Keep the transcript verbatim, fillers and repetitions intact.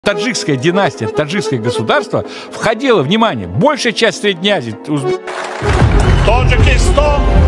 Таджикская династия, таджикское государство входило, внимание, большая часть Средней Азии. Таджикистан!